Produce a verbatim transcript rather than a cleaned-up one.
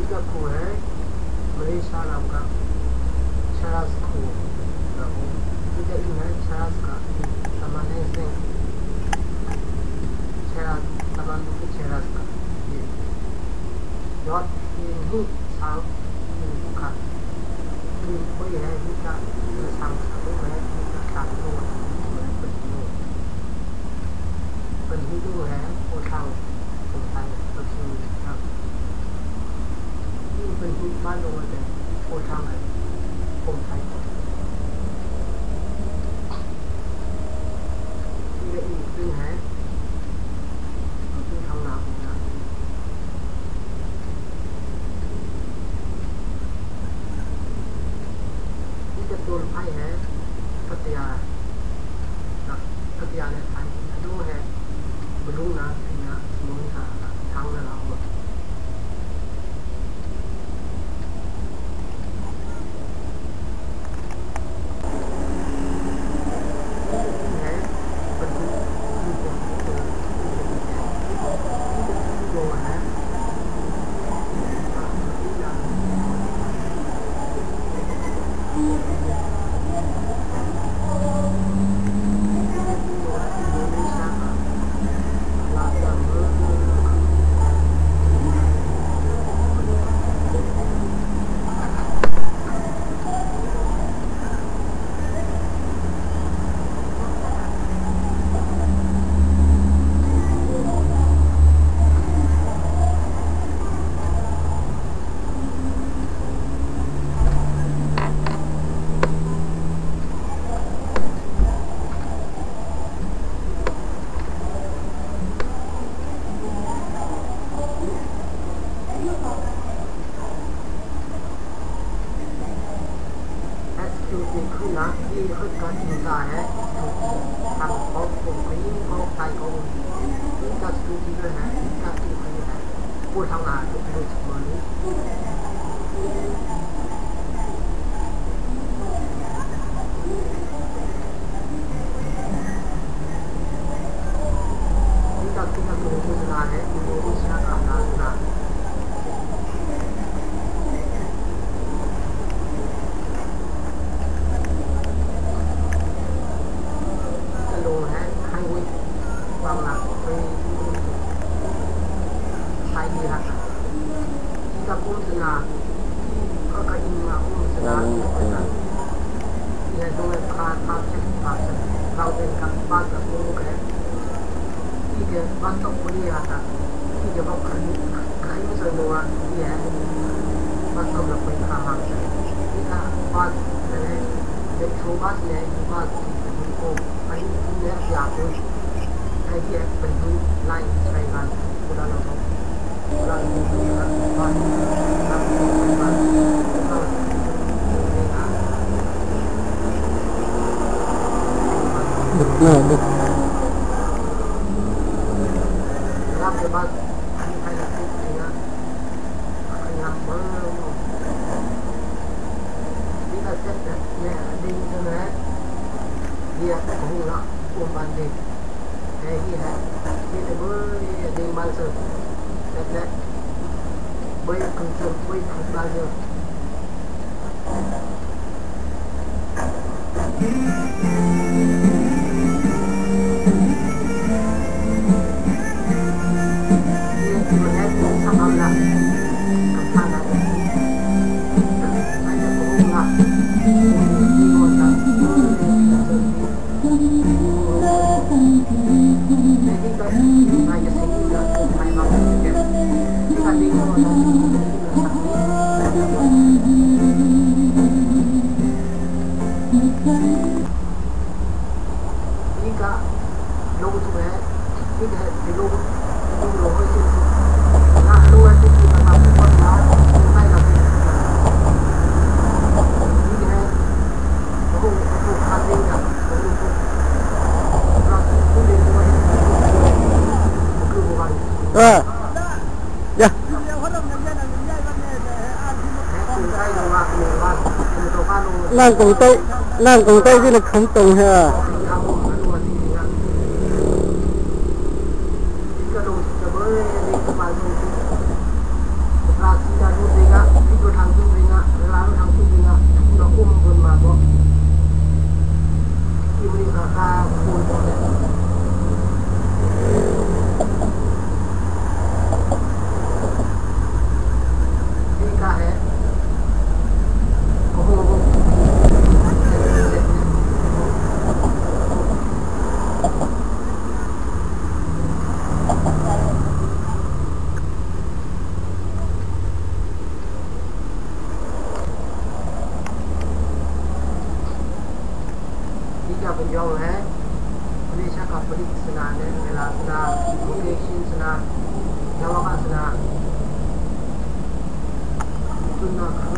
tiga ku hai Malaysia नाम का Cheras ku tiga ini है Cheras का सामान्य से Cheras सामान्य के Cheras का ये यॉट ये ही सांग ये का ये कोई है जिसका सांग सांग है जिसका सांग लोเป็นที่ดูแลโอทางคนไทยก็คือครับที่เป็นที่บ้านโรงเรียนโอทางคนไทยที่ได้อีกซึ่งแฮะซึ่งทางหลังนะที่จะตัวไพ่แฮะพัทยาพัทยาในไทยดูแฮะbelum nak nak semua tak tahu dah lama.ที่ขึ้นการศึกษาहैทางของผมนี้ของไทยของที่การศึกษาด้วยนะการศึกษาเนี่ยผู้ทำงานทุกคนสมัยนี้ที่การศึกษาของผู้ทำงานहैอินโดนีเซียกับลาวนะMasuk kuliah tak, dia bawa kayu kayu semua dia masuk ke pengkahan. Jika pas dari dari coba dia pas itu kayu dia siapa, dia pergi lain sekarang sudah lalu sudah dia pas betul betul. के बाद दिखाई लगती है यहाँ पर jika set ya di sana dia कहूँगा वो बंदे है ही है ये बड़े दिन बाद से set बड़े कंट्रोल बड़े कंट्रोल जो à dạ nàng cùng tây nàng cùng tây thì là không tùng ha Brazil yau hai Malaysia ka pelik sana ne mela sana location sana yawa ka sana itu na